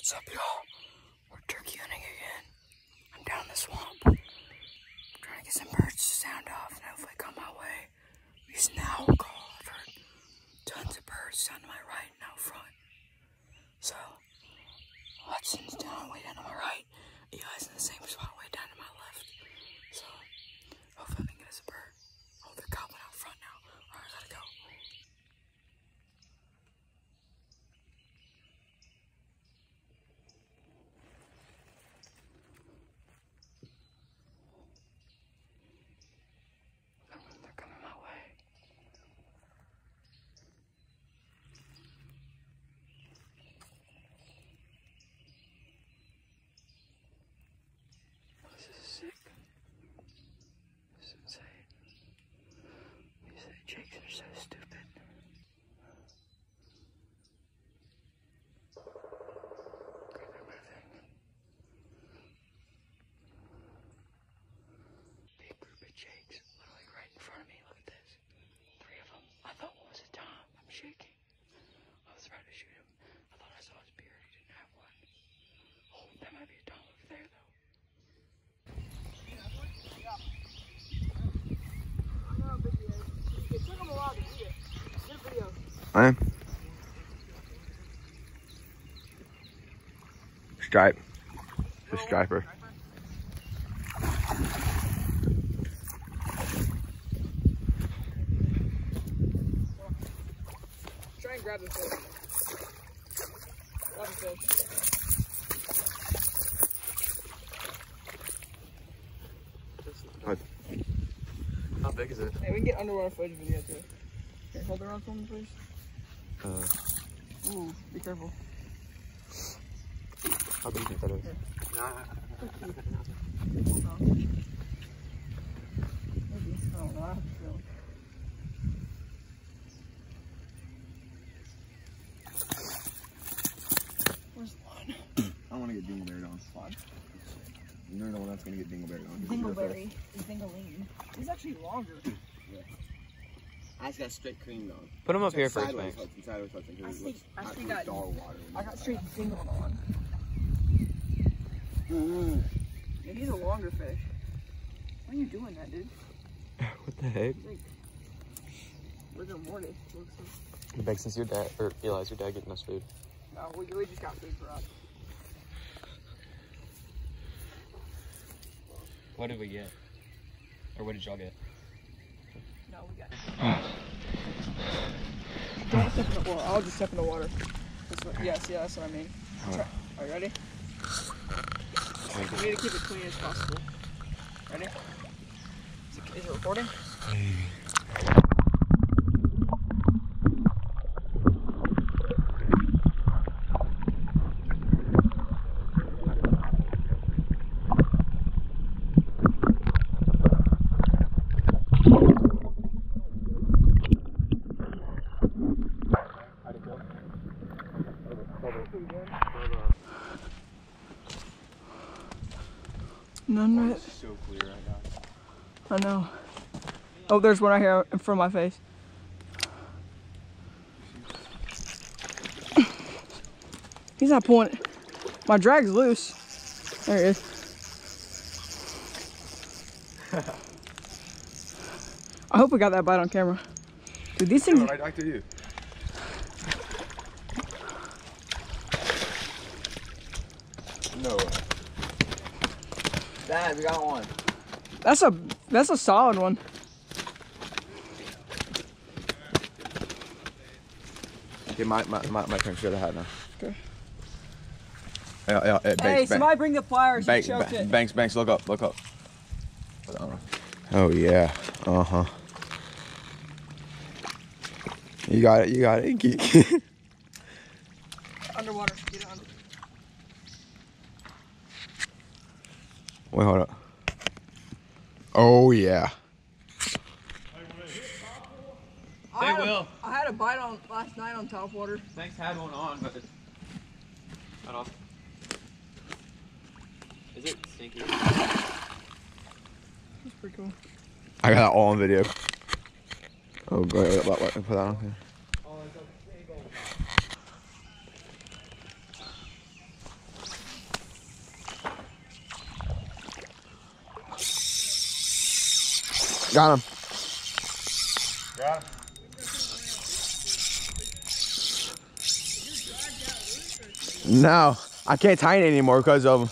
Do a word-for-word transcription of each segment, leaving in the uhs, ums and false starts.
What's up, y'all? We're turkey hunting again. I'm down the swamp. I'm trying to get some birds to sound off and hopefully come my way. These now call. I've heard tons of birds down to my right and out front. So, Hudson's down way down to my right. Eli's in the same spot way down to my left. So, hopefully I can get us a bird. Oh, they're gobbling out front now. Alright, I gotta go. They're coming my way. This is sick. This is insane. These jakes are so stupid. Okay, they're moving. Big group of jakes, literally right in front of me. Look at this. Three of them. I thought one was a tom. I'm shaking. I was about to shoot him. I thought I saw his beard. He didn't have one. Oh, that might be a tom over there, though. I am. Stripe. The striper. Try and grab the fish. Grab the fish. What? How big is it? Hey, we can get underwater footage video too. Here, hold it around for me, please. Uh, Ooh, be careful. how big do you think that is? Hold on. Maybe. I don't know. I have to feel. Where's one? I want to get dingleberried on. One. You're the one that's going to get dingleberried on. Dingleberry is dingaline. He's actually longer. Yeah. I just got straight cream though. Put him up here first, Sideways Max. hooking, sideways hooking, 'cause I it see- looks I see absolute that- dog water. I got straight dingle on. Mm-hmm. Yeah, he's a longer fish. Why are you doing that, dude? What the heck? Like, rigor mortis. Looks like. Beck, since your dad, or Eli's your dad getting us food. No, we, we just got food for us. What did we get? Or what did y'all get? No, we got Don't step in the water. I'll just step in the water. That's what, yes, yeah, that's what I mean. Try, are you ready? We need to keep it clean as possible. Ready? Is it, is it recording? None right. It's so clear right now. I know. Oh, there's one right here in front of my face. He's not pulling it. My drag's loose. There he is. I hope we got that bite on camera. Dude, these things. Right back to you. No way. Dad, we got one. That's a that's a solid one. Get my my my, my turn. Show the hat now. Okay. Yeah, yeah, yeah, Hey, Banks, somebody bring the pliers. Banks, You choked Banks, it. Banks, Banks, look up, look up. Oh yeah. Uh huh. You got it. You got it. Geek. Underwater. Get it under. Wait, hold up. Oh yeah. I had will. A, I had a bite on last night on top water. Thanks had one on, but it's not off. Is it stinky? That's pretty cool. I got that all on video. Oh, go ahead. Wait, wait, put that on here. Got him. Got him. No, I can't tie it anymore because of him.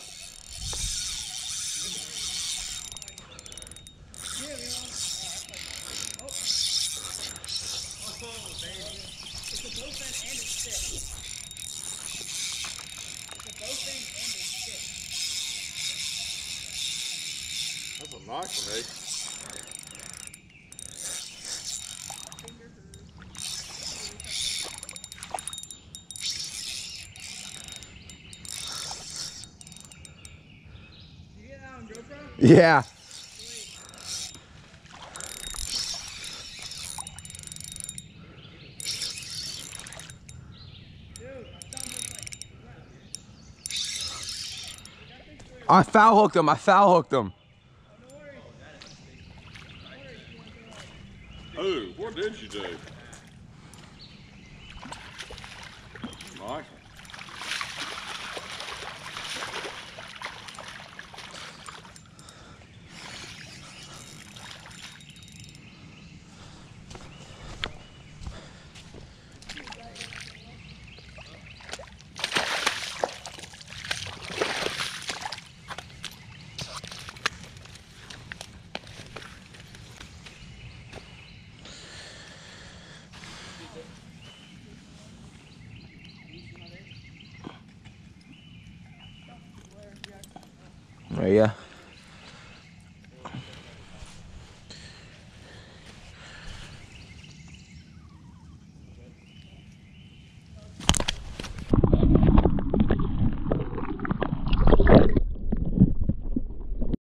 That's a nice one, eh? Yeah. I foul hooked him. I foul hooked him. Oh, what did you do? Nice. Oh yeah.